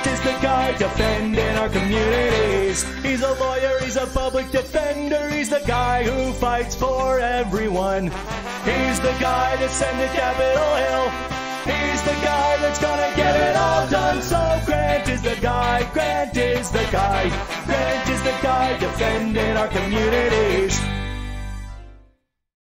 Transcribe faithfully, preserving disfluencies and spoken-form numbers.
Grant is the guy defending our communities. He's a lawyer, he's a public defender, he's the guy who fights for everyone. He's the guy that's sent to Capitol Hill. He's the guy that's gonna get it all done. So Grant is the guy, Grant is the guy, Grant is the guy defending our communities.